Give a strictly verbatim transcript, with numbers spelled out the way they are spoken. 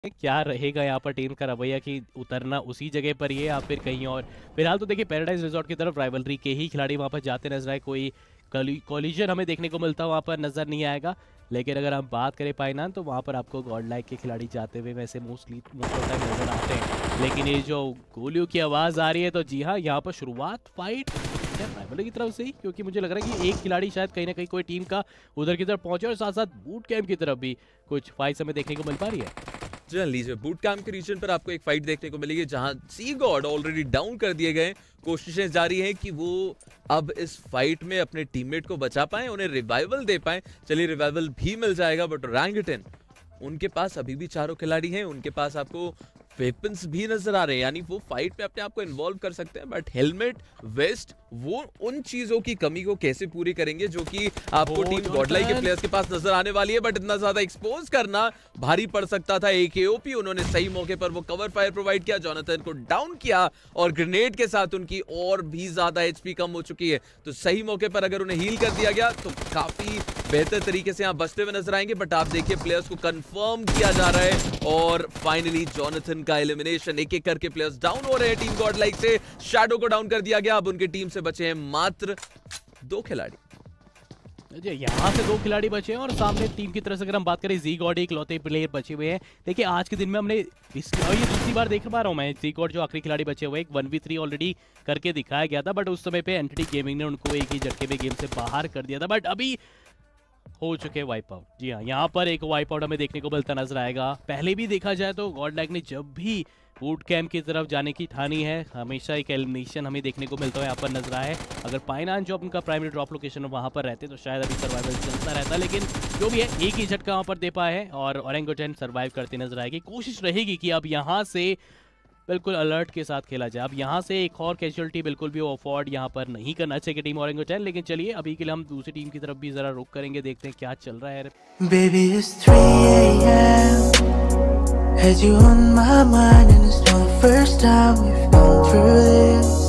क्या रहेगा यहाँ पर टीम का रवैया कि उतरना उसी जगह पर ही है या फिर कहीं और। फिलहाल तो देखिए पैराडाइज रिजॉर्ट की तरफ राइवलरी के ही खिलाड़ी वहाँ पर जाते नजर आए, कोई कॉलिजन हमें देखने को मिलता वहाँ पर नजर नहीं आएगा। लेकिन अगर हम बात करें पाइनान तो वहाँ पर आपको गॉड लाइक के खिलाड़ी जाते हुए वैसे मोस्टली मोस्ट ऑफ टाइम नजर आते हैं। लेकिन ये जो गोलियों की आवाज़ आ रही है तो जी हाँ यहाँ पर शुरुआत फाइट राइवलरी की तरफ से ही, क्योंकि मुझे लग रहा है कि एक खिलाड़ी शायद कहीं ना कहीं कोई टीम का उधर की तरफ पहुंचे और साथ साथ बूट कैंप की तरफ भी कुछ फाइट हमें देखने को मिल पा रही है। जी लीजिए बूट कैंप के रीजन पर आपको एक फाइट देखने को मिलेगी जहां सी गॉड ऑलरेडी डाउन कर दिए गए। कोशिशें जारी हैं कि वो अब इस फाइट में अपने टीममेट को बचा पाए, उन्हें रिवाइवल दे पाए। चलिए रिवाइवल भी मिल जाएगा, बट ओरंगुटन उनके पास अभी भी चारों खिलाड़ी हैं, उनके पास आपको वेपन्स भी नजर आ रहे हैं, यानी वो फाइट में अपने आप को इन्वॉल्व कर सकते हैं। बट हेलमेट वेस्ट वो उन चीजों की कमी को कैसे पूरी करेंगे जो कि आपको टीम गॉडलाइक के प्लेयर्स के पास नजर आने वाली है। बट इतना ज्यादा एक्सपोज करना भारी पड़ सकता था एकेओपी, उन्होंने सही मौके पर वो कवर फायर प्रोवाइड किया, जोनाथन को डाउन किया और ग्रेनेड के साथ उनकी और भी ज्यादा एचपी कम हो चुकी है। तो सही मौके पर अगर उन्हें हील कर दिया गया तो काफी बेहतर तरीके से यहाँ बचते हुए नजर आएंगे। बट आप देखिए प्लेयर्स को कंफर्म किया जा रहा है और फाइनली जोनाथन का एलिमिनेशन, एक एक करके प्लेयर्स डाउन हो रहे हैं टीम गॉडलाइक से। शैडो को डाउन कर दिया गया, अब उनकी टीम से बचे हैं मात्र दो खिलाड़ी। यहाँ से दो खिलाड़ी बचे हैं और सामने टीम की तरफ से अगर हम बात करें जी गॉड एक लौते प्लेयर बचे हुए हैं। देखिए आज के दिन में हमने इस और ये दूसरी बार देख पा रहा हूँ मैं जी गॉड जो आखिरी खिलाड़ी बचे हुए एक वन वी थ्री ऑलरेडी करके दिखाया गया था, बट उस समय पे एंटिटी गेमिंग ने उनको एक ही झटके में गेम से बाहर कर दिया था। बट अभी हो चुके वाइप आउट। जी हाँ, यहाँ पर एक वाइप आउट हमें देखने को मिलता नजर आएगा। पहले भी देखा जाए तो गॉडलाइक ने जब भी बूट कैंप की तरफ जाने की ठानी है हमेशा एक एलिमिनेशन हमें देखने को मिलता है यहाँ पर नजर आए। अगर पाइनान जो उनका प्राइमरी ड्रॉप लोकेशन वहाँ पर रहते तो शायद अभी सर्वाइवल चलता रहता, लेकिन जो भी है एक ही झटका वहाँ पर दे पाए हैं और ओरंगुटन सर्वाइव करते नजर आएगी। कोशिश रहेगी कि अब यहाँ से बिल्कुल अलर्ट के साथ खेला जाए। अब यहाँ से एक और कैजुअलिटी बिल्कुल भी अफोर्ड यहाँ पर नहीं करना चाहिए टीम ओरंगुटन। लेकिन चलिए अभी के लिए हम दूसरी टीम की तरफ भी जरा रुक करेंगे, देखते हैं क्या चल रहा है। Baby, it's three A M Had you on my mind and it's not the first time we've gone through this.